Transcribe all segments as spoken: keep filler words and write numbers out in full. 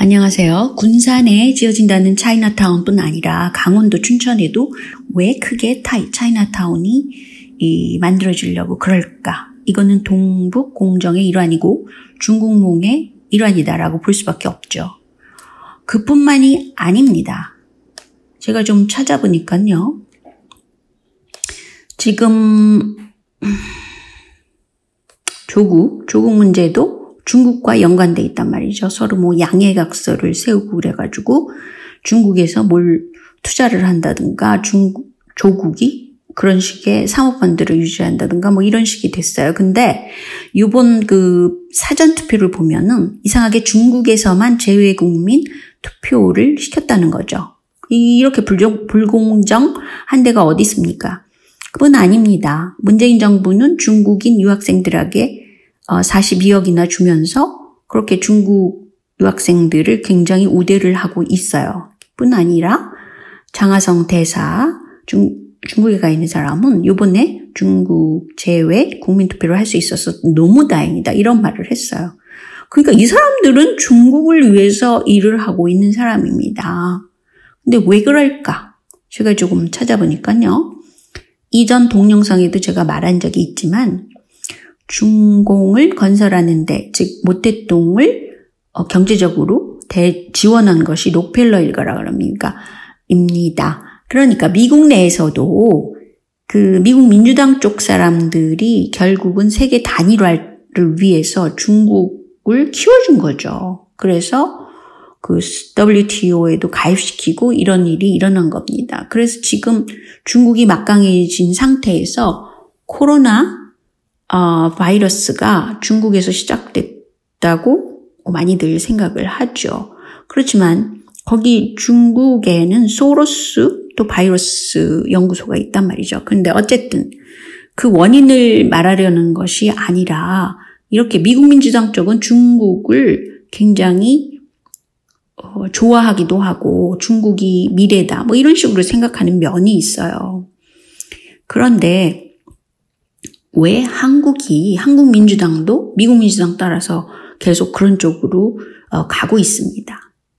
안녕하세요. 군산에 지어진다는 차이나타운뿐 아니라 강원도 춘천에도 왜 크게 타이, 차이나타운이 이, 만들어지려고 그럴까? 이거는 동북 공정의 일환이고 중국몽의 일환이다라고 볼 수밖에 없죠. 그뿐만이 아닙니다. 제가 좀 찾아보니까요. 지금 조국, 조국 문제도 중국과 연관돼 있단 말이죠. 서로 뭐 양해각서를 세우고 그래가지고 중국에서 뭘 투자를 한다든가 중국, 조국이 그런 식의 사모펀드를 유지한다든가 뭐 이런 식이 됐어요. 근데 이번 그 사전투표를 보면은 이상하게 중국에서만 재외국민 투표를 시켰다는 거죠. 이렇게 불정, 불공정한 데가 어디 있습니까? 그건 아닙니다. 문재인 정부는 중국인 유학생들에게 사십이억이나 주면서 그렇게 중국 유학생들을 굉장히 우대를 하고 있어요. 뿐 아니라 장하성 대사, 중, 중국에 가 있는 사람은 이번에 중국 제외 국민투표를 할 수 있어서 너무 다행이다 이런 말을 했어요. 그러니까 이 사람들은 중국을 위해서 일을 하고 있는 사람입니다. 근데 왜 그럴까? 제가 조금 찾아보니까요. 이전 동영상에도 제가 말한 적이 있지만 중공을 건설하는데, 즉 모택동을 어, 경제적으로 대, 지원한 것이 록펠러 일가라고 합니까? 입니다. 그러니까 미국 내에서도 그 미국 민주당 쪽 사람들이 결국은 세계 단일화를 위해서 중국을 키워준 거죠. 그래서 그 더블유티오에도 가입시키고 이런 일이 일어난 겁니다. 그래서 지금 중국이 막강해진 상태에서 코로나 어, 바이러스가 중국에서 시작됐다고 많이들 생각을 하죠. 그렇지만 거기 중국에는 소로스 또 바이러스 연구소가 있단 말이죠. 그런데 어쨌든 그 원인을 말하려는 것이 아니라 이렇게 미국 민주당 쪽은 중국을 굉장히 어, 좋아하기도 하고 중국이 미래다 뭐 이런 식으로 생각하는 면이 있어요. 그런데 왜 한국이, 한국 민주당도 미국 민주당 따라서 계속 그런 쪽으로 어, 가고 있습니다.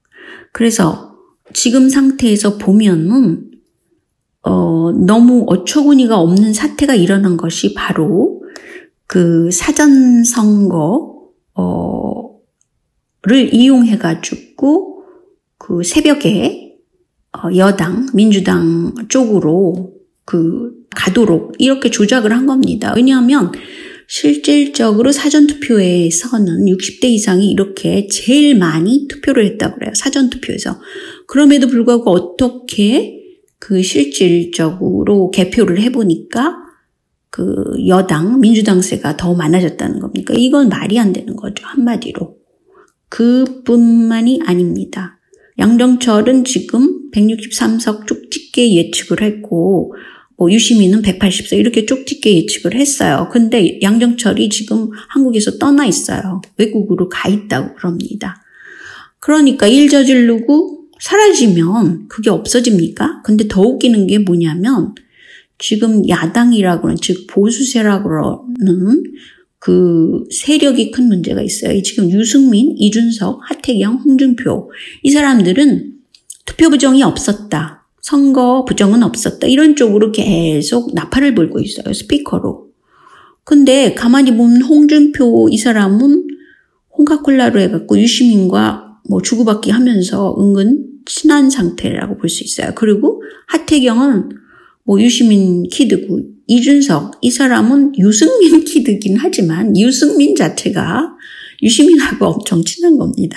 그래서 지금 상태에서 보면은 어, 너무 어처구니가 없는 사태가 일어난 것이 바로 그 사전선거 어, 를 이용해가지고 그 새벽에 어, 여당, 민주당 쪽으로 그 가도록 이렇게 조작을 한 겁니다. 왜냐하면 실질적으로 사전투표에서는 육십 대 이상이 이렇게 제일 많이 투표를 했다고 그래요. 사전투표에서. 그럼에도 불구하고 어떻게 그 실질적으로 개표를 해보니까 그 여당, 민주당세가 더 많아졌다는 겁니까? 이건 말이 안 되는 거죠. 한마디로. 그뿐만이 아닙니다. 양정철은 지금 백육십삼 석 쪽집게 예측을 했고 뭐 유시민은 백팔십 석 이렇게 쪽집게 예측을 했어요. 근데 양정철이 지금 한국에서 떠나 있어요. 외국으로 가 있다고 그럽니다. 그러니까 일 저지르고 사라지면 그게 없어집니까? 근데 더 웃기는 게 뭐냐면 지금 야당이라고 하는 즉 보수세라고 하는 그 세력이 큰 문제가 있어요. 지금 유승민, 이준석, 하태경, 홍준표 이 사람들은 투표 부정이 없었다. 선거 부정은 없었다. 이런 쪽으로 계속 나팔을 불고 있어요. 스피커로. 근데 가만히 보면 홍준표 이 사람은 홍카콜라로 해갖고 유시민과 뭐 주고받기 하면서 은근 친한 상태라고 볼 수 있어요. 그리고 하태경은 뭐 유시민 키드고 이준석 이 사람은 유승민 키드긴 하지만 유승민 자체가 유시민하고 엄청 친한 겁니다.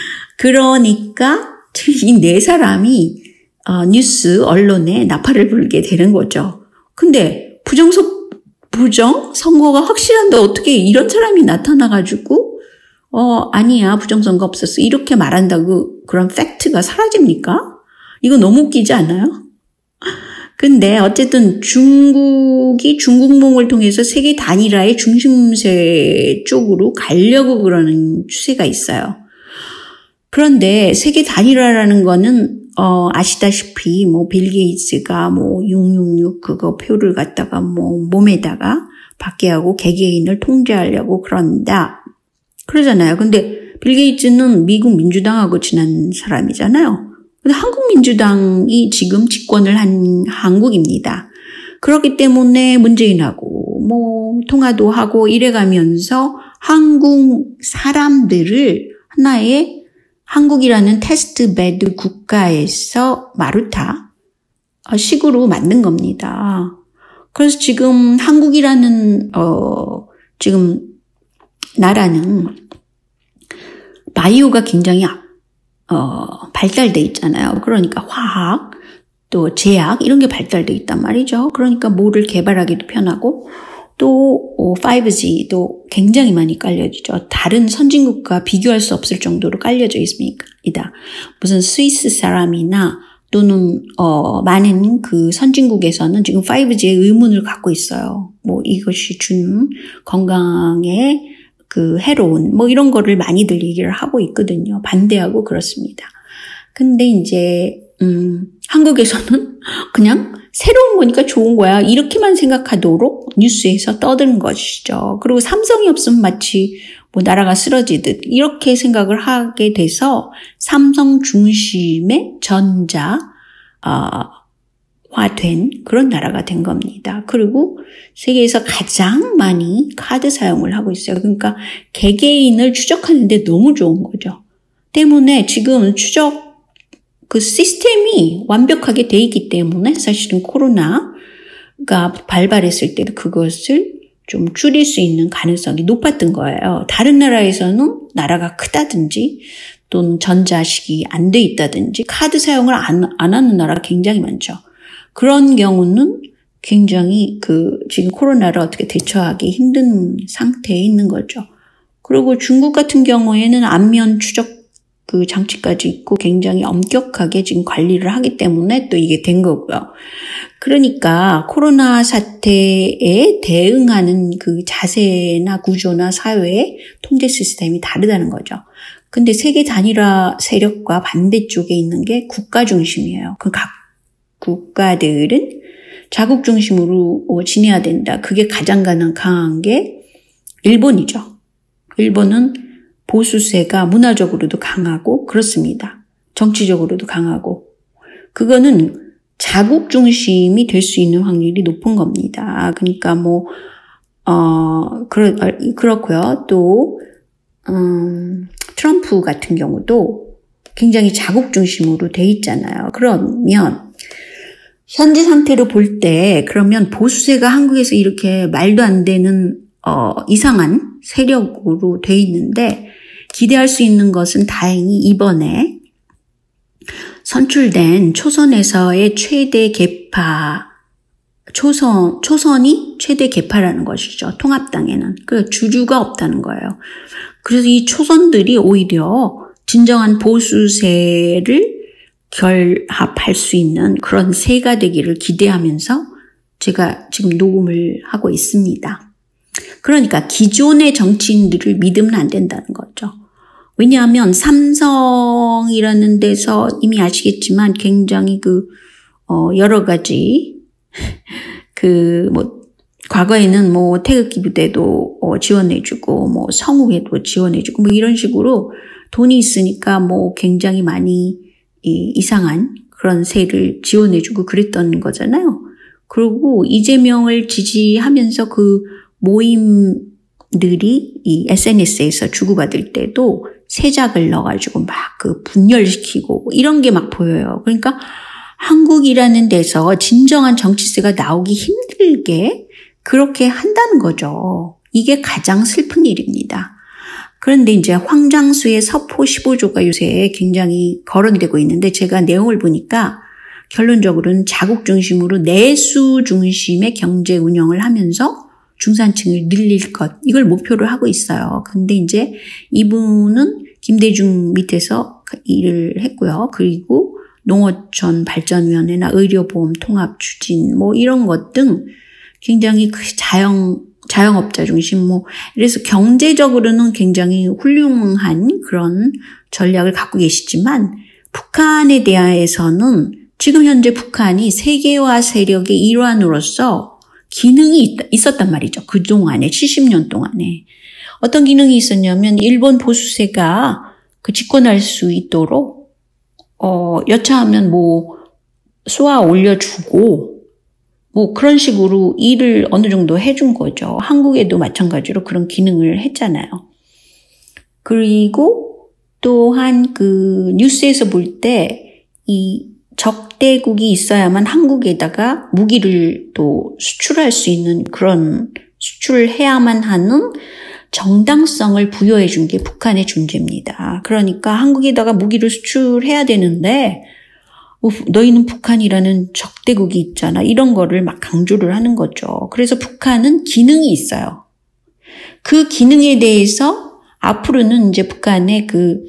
그러니까 이 네 사람이 어, 뉴스 언론에 나팔을 불게 되는 거죠. 근데 부정선 부정 선거가 확실한데 어떻게 이런 사람이 나타나가지고 어 아니야 부정선거 없었어 이렇게 말한다고 그런 팩트가 사라집니까? 이거 너무 웃기지 않아요? 근데 어쨌든 중국이 중국몽을 통해서 세계 단일화의 중심세 쪽으로 가려고 그러는 추세가 있어요. 그런데 세계 단일화라는 거는 어, 아시다시피, 뭐, 빌 게이츠가 뭐, 육육육 그거 표를 갖다가 뭐, 몸에다가 받게 하고 개개인을 통제하려고 그런다. 그러잖아요. 근데 빌 게이츠는 미국 민주당하고 지난 사람이잖아요. 근데 한국 민주당이 지금 집권을 한 한국입니다. 그렇기 때문에 문재인하고 뭐 통화도 하고 이래가면서 한국 사람들을 하나의 한국이라는 테스트베드 국가에서 마루타 식으로 만든 겁니다. 그래서 지금 한국이라는 어 지금 나라는 바이오가 굉장히 어 발달돼 있잖아요. 그러니까 화학 또 제약 이런 게 발달돼 있단 말이죠. 그러니까 뭐를 개발하기도 편하고 또 파이브 지도 굉장히 많이 깔려지죠. 다른 선진국과 비교할 수 없을 정도로 깔려져 있습니다. 무슨 스위스 사람이나 또는 어 많은 그 선진국에서는 지금 파이브 지의 의문을 갖고 있어요. 뭐 이것이 주는 건강에 그 해로운 뭐 이런 거를 많이들 얘기를 하고 있거든요. 반대하고 그렇습니다. 근데 이제 음 한국에서는 그냥 새로운 거니까 좋은 거야 이렇게만 생각하도록 뉴스에서 떠드는 것이죠. 그리고 삼성이 없으면 마치 뭐 나라가 쓰러지듯 이렇게 생각을 하게 돼서 삼성 중심의 전자 화된 그런 나라가 된 겁니다. 그리고 세계에서 가장 많이 카드 사용을 하고 있어요. 그러니까 개개인을 추적하는데 너무 좋은 거죠. 때문에 지금 추적 그 시스템이 완벽하게 돼 있기 때문에 사실은 코로나가 발발했을 때도 그것을 좀 줄일 수 있는 가능성이 높았던 거예요. 다른 나라에서는 나라가 크다든지 또는 전자식이 안 돼 있다든지 카드 사용을 안, 안 하는 나라가 굉장히 많죠. 그런 경우는 굉장히 그 지금 코로나를 어떻게 대처하기 힘든 상태에 있는 거죠. 그리고 중국 같은 경우에는 안면 추적 그 장치까지 있고 굉장히 엄격하게 지금 관리를 하기 때문에 또 이게 된 거고요. 그러니까 코로나 사태에 대응하는 그 자세나 구조나 사회의 통제 시스템이 다르다는 거죠. 근데 세계 단일화 세력과 반대쪽에 있는 게 국가 중심이에요. 그 각 국가들은 자국 중심으로 지내야 된다. 그게 가장 강한 게 일본이죠. 일본은 보수세가 문화적으로도 강하고 그렇습니다. 정치적으로도 강하고. 그거는 자국 중심이 될 수 있는 확률이 높은 겁니다. 그러니까 뭐, 어, 그렇, 그렇고요. 또, 음, 트럼프 같은 경우도 굉장히 자국 중심으로 돼 있잖아요. 그러면, 현재 상태로 볼 때, 그러면 보수세가 한국에서 이렇게 말도 안 되는, 어, 이상한 세력으로 돼 있는데, 기대할 수 있는 것은 다행히 이번에 선출된 초선에서의 최대 계파, 초선, 초선이 최대 계파라는 것이죠. 통합당에는. 그 주주가 없다는 거예요. 그래서 이 초선들이 오히려 진정한 보수세를 결합할 수 있는 그런 세가 되기를 기대하면서 제가 지금 녹음을 하고 있습니다. 그러니까 기존의 정치인들을 믿으면 안 된다는 거죠. 왜냐하면 삼성이라는 데서 이미 아시겠지만 굉장히 그, 어, 여러 가지, 그, 뭐, 과거에는 뭐 태극기 부대도 어, 지원해주고, 뭐 성우회도 지원해주고, 뭐 이런 식으로 돈이 있으니까 뭐 굉장히 많이 이, 이상한 그런 세를 지원해주고 그랬던 거잖아요. 그리고 이재명을 지지하면서 그 모임들이 이 에스엔에스에서 주고받을 때도 세작을 넣어가지고 막 그 분열시키고 이런 게 막 보여요. 그러니까 한국이라는 데서 진정한 정치세가 나오기 힘들게 그렇게 한다는 거죠. 이게 가장 슬픈 일입니다. 그런데 이제 황장수의 서포 십오 조가 요새 굉장히 거론되고 있는데 제가 내용을 보니까 결론적으로는 자국 중심으로 내수 중심의 경제 운영을 하면서 중산층을 늘릴 것, 이걸 목표로 하고 있어요. 근데 이제 이분은 김대중 밑에서 일을 했고요. 그리고 농어촌 발전위원회나 의료보험 통합 추진, 뭐 이런 것 등 굉장히 자영, 자영업자 중심, 뭐, 그래서 경제적으로는 굉장히 훌륭한 그런 전략을 갖고 계시지만, 북한에 대해서는 지금 현재 북한이 세계화 세력의 일환으로서 기능이 있, 있었단 말이죠. 그동안에, 칠십 년 동안에. 어떤 기능이 있었냐면 일본 보수세가 그 집권할 수 있도록 어, 여차하면 뭐 쏘아 올려주고 뭐 그런 식으로 일을 어느 정도 해준 거죠. 한국에도 마찬가지로 그런 기능을 했잖아요. 그리고 또한 그 뉴스에서 볼 때 이 적대국이 있어야만 한국에다가 무기를 또 수출할 수 있는 그런 수출을 해야만 하는 정당성을 부여해 준 게 북한의 존재입니다. 그러니까 한국에다가 무기를 수출해야 되는데 너희는 북한이라는 적대국이 있잖아. 이런 거를 막 강조를 하는 거죠. 그래서 북한은 기능이 있어요. 그 기능에 대해서 앞으로는 이제 북한의 그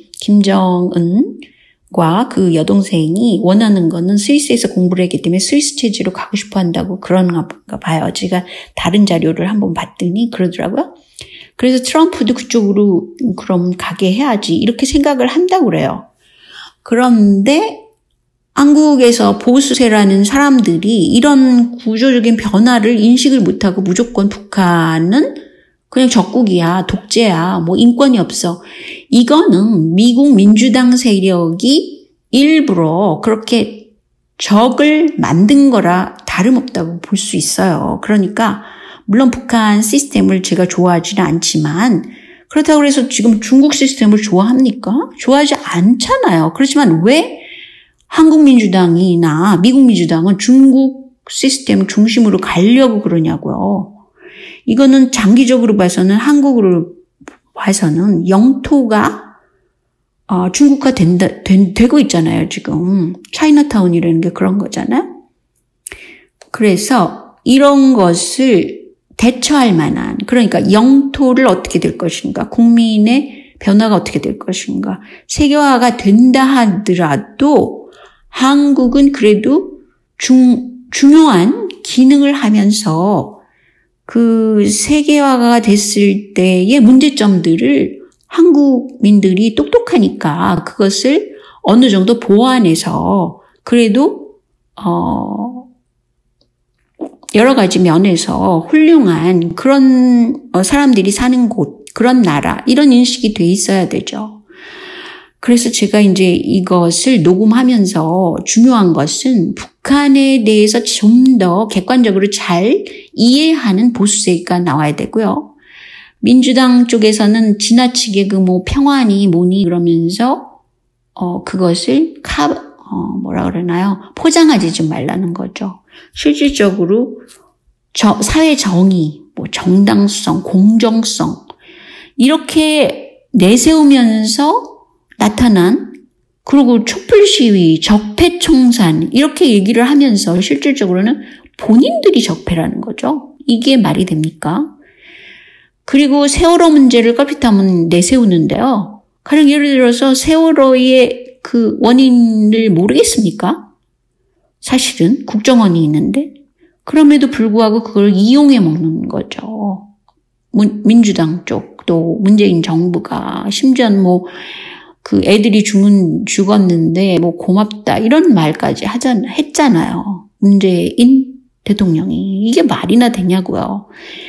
김정은과 그 여동생이 원하는 거는 스위스에서 공부를 했기 때문에 스위스 체제로 가고 싶어 한다고 그런가 봐요. 제가 다른 자료를 한번 봤더니 그러더라고요. 그래서 트럼프도 그쪽으로 그럼 가게 해야지 이렇게 생각을 한다고 그래요. 그런데 한국에서 보수세라는 사람들이 이런 구조적인 변화를 인식을 못하고 무조건 북한은 그냥 적국이야, 독재야, 뭐 인권이 없어. 이거는 미국 민주당 세력이 일부러 그렇게 적을 만든 거라 다름없다고 볼 수 있어요. 그러니까 물론 북한 시스템을 제가 좋아하지는 않지만 그렇다고 해서 지금 중국 시스템을 좋아합니까? 좋아하지 않잖아요. 그렇지만 왜 한국 민주당이나 미국 민주당은 중국 시스템 중심으로 가려고 그러냐고요. 이거는 장기적으로 봐서는 한국으로 봐서는 영토가 어, 중국화 된다, 된, 되고 있잖아요. 지금 차이나타운이라는 게 그런 거잖아요. 그래서 이런 것을 대처할 만한 그러니까 영토를 어떻게 될 것인가 국민의 변화가 어떻게 될 것인가 세계화가 된다 하더라도 한국은 그래도 중, 중요한 기능을 하면서 그 세계화가 됐을 때의 문제점들을 한국민들이 똑똑하니까 그것을 어느 정도 보완해서 그래도 어 여러 가지 면에서 훌륭한 그런 사람들이 사는 곳, 그런 나라 이런 인식이 돼 있어야 되죠. 그래서 제가 이제 이것을 녹음하면서 중요한 것은 북한에 대해서 좀 더 객관적으로 잘 이해하는 보수세가 나와야 되고요. 민주당 쪽에서는 지나치게 그 뭐 평화니 뭐니 그러면서 어 그것을 카 어 뭐라 그러나요? 포장하지 좀 말라는 거죠. 실질적으로 저, 사회 정의, 뭐 정당성, 공정성 이렇게 내세우면서 나타난 그리고 촛불 시위, 적폐 청산 이렇게 얘기를 하면서 실질적으로는 본인들이 적폐라는 거죠. 이게 말이 됩니까? 그리고 세월호 문제를 껄핏하면 내세우는데요. 가령 예를 들어서 세월호의 그 원인을 모르겠습니까? 사실은 국정원이 있는데 그럼에도 불구하고 그걸 이용해 먹는 거죠. 민주당 쪽, 또 문재인 정부가 심지어 뭐 그 애들이 죽은, 죽었는데 뭐 고맙다 이런 말까지 하잖, 했잖아요. 문재인 대통령이. 이게 말이나 되냐고요.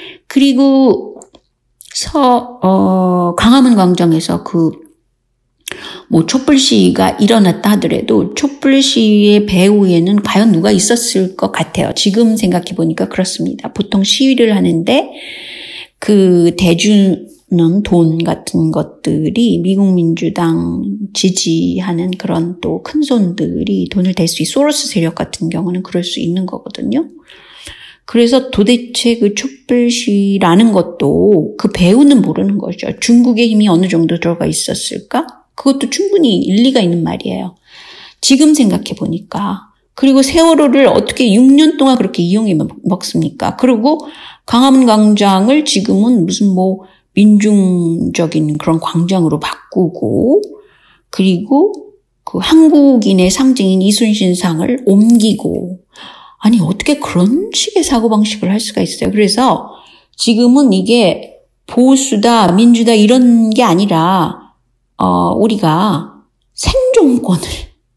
그리고 서, 어, 강화문 광장에서 그 뭐 촛불 시위가 일어났다 하더라도 촛불 시위의 배후에는 과연 누가 있었을 것 같아요. 지금 생각해 보니까 그렇습니다. 보통 시위를 하는데 그 대주는 돈 같은 것들이 미국 민주당 지지하는 그런 또 큰손들이 돈을 댈 수 있는 소로스 세력 같은 경우는 그럴 수 있는 거거든요. 그래서 도대체 그 촛불 시위라는 것도 그 배후는 모르는 거죠. 중국의 힘이 어느 정도 들어가 있었을까? 그것도 충분히 일리가 있는 말이에요. 지금 생각해 보니까. 그리고 세월호를 어떻게 육 년 동안 그렇게 이용해 먹습니까? 그리고 강화문 광장을 지금은 무슨 뭐 민중적인 그런 광장으로 바꾸고 그리고 그 한국인의 상징인 이순신상을 옮기고 아니 어떻게 그런 식의 사고방식을 할 수가 있어요. 그래서 지금은 이게 보수다 민주다 이런 게 아니라 어, 우리가 생존권을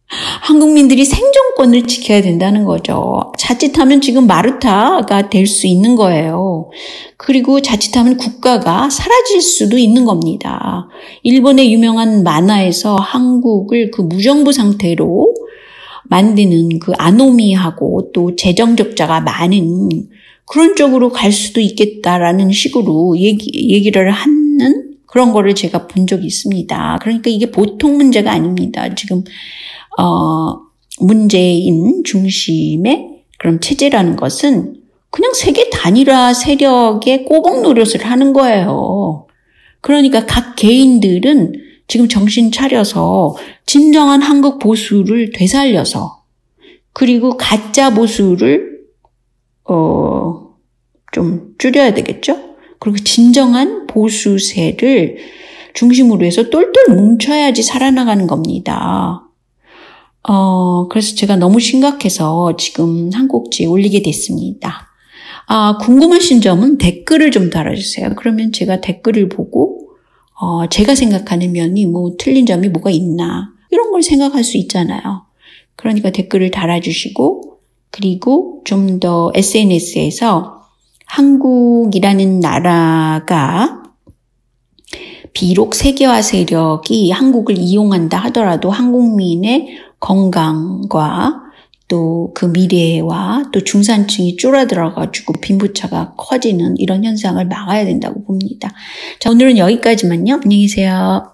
한국민들이 생존권을 지켜야 된다는 거죠. 자칫하면 지금 마르타가 될 수 있는 거예요. 그리고 자칫하면 국가가 사라질 수도 있는 겁니다. 일본의 유명한 만화에서 한국을 그 무정부 상태로 만드는 그 아노미하고 또 재정 적자가 많은 그런 쪽으로 갈 수도 있겠다라는 식으로 얘기, 얘기를 하는 그런 거를 제가 본 적이 있습니다. 그러니까 이게 보통 문제가 아닙니다. 지금 어, 문재인 중심의 그런 체제라는 것은 그냥 세계 단일화 세력의 꼬박 노릇을 하는 거예요. 그러니까 각 개인들은 지금 정신 차려서 진정한 한국 보수를 되살려서 그리고 가짜 보수를 어, 좀 줄여야 되겠죠? 그리고 진정한 보수세를 중심으로 해서 똘똘 뭉쳐야지 살아나가는 겁니다. 어, 그래서 제가 너무 심각해서 지금 한국지에 올리게 됐습니다. 아, 궁금하신 점은 댓글을 좀 달아주세요. 그러면 제가 댓글을 보고, 어, 제가 생각하는 면이 뭐 틀린 점이 뭐가 있나, 이런 걸 생각할 수 있잖아요. 그러니까 댓글을 달아주시고, 그리고 좀 더 에스엔에스에서 한국이라는 나라가 비록 세계화 세력이 한국을 이용한다 하더라도 한국민의 건강과 또 그 미래와 또 중산층이 줄어들어가지고 빈부차가 커지는 이런 현상을 막아야 된다고 봅니다. 자, 오늘은 여기까지만요. 안녕히 계세요.